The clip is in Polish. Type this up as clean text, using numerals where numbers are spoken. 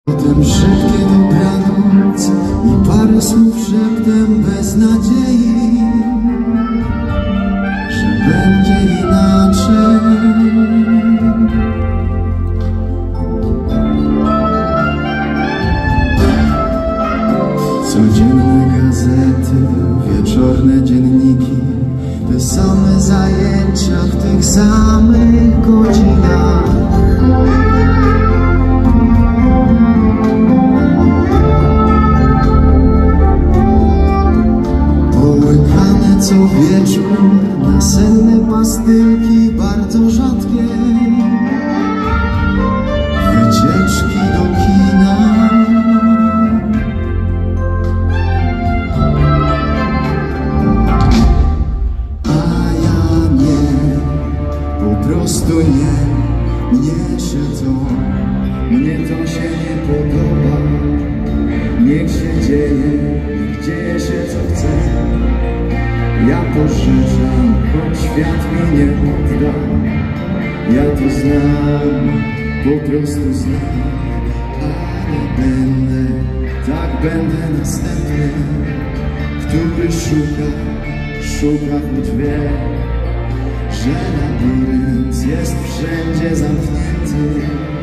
Potem szybkie dobranoc i parę słów szeptem bez nadziei, że będzie inaczej. Codzienne gazety, wieczorne dzienniki, te same zajęcia w tych samych godzinach. Połykane co wieczór nasenne pastylki bardzo rzadkie, wycieczki do kina. Po prostu nie, mnie to się nie podoba. Niech się dzieje się co chce. Ja pożyczam, choć świat mi nie odda. Ja to znam, po prostu znam. Ale będę następny, który szuka choć wie, że labirynt jest wszędzie zamknięty.